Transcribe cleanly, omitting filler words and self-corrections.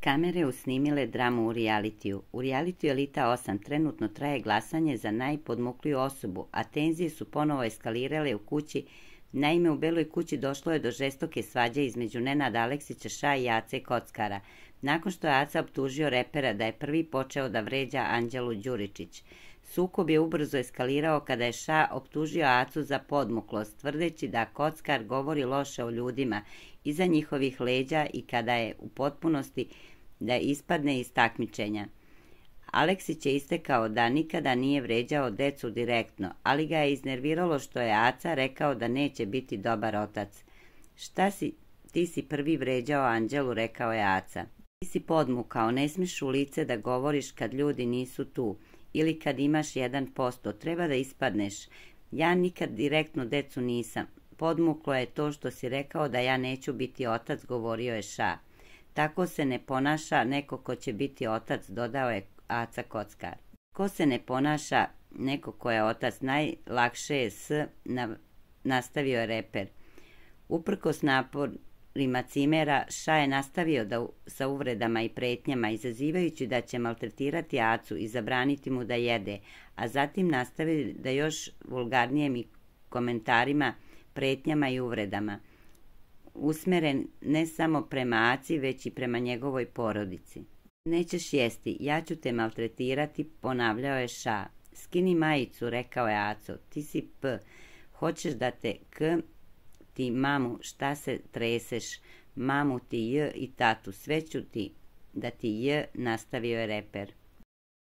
Kamere usnimile dramu u realitiju. U realitiju Elita 8 trenutno traje glasanje za najpodmukliju osobu, a tenzije su ponovo eskalirale u kući. Naime, u Beloj kući došlo je do žestoke svađe između Nenada Aleksića, Ša i Ace Kockara, nakon što je Aca optužio repera da je prvi počeo da vređa Anđelu Đuričić. Sukob je ubrzo eskalirao kada je Ša optužio Acu za podmuklost, tvrdeći da Kockar govori loše o ljudima iza njihovih leđa i kada je u potpunosti da ispadne iz takmičenja. Aleksić je istekao da nikada nije vređao decu direktno, ali ga je iznerviralo što je Aca rekao da neće biti dobar otac. Ti si prvi vređao Anđelu, rekao je Aca. Ti si podmukao, ne smiješ u lice da govoriš kad ljudi nisu tu ili kad imaš 1%, treba da ispadneš. Ja nikad direktno decu nisam. Podmuklo je to što si rekao da ja neću biti otac, govorio je Ša. Tako se ne ponaša neko ko će biti otac, dodao je Aca Kockar. Ko se ne ponaša neko ko je otac, najlakše je nastavio je reper. Uprkos naporima Cimera, Ša je nastavio sa uvredama i pretnjama, izazivajući da će maltretirati Acu i zabraniti mu da jede, a zatim nastavio da još vulgarnijim komentarima, pretnjama i uvredama, usmeren ne samo prema Aci, već i prema njegovoj porodici. Nećeš jesti, ja ću te maltretirati, ponavljao je Ša. Skini majicu, rekao je Aco, ti si P. Hoćeš da te K, ti mamu, šta se treseš, mamu ti J i tatu, sve ću ti da ti J, nastavio je reper.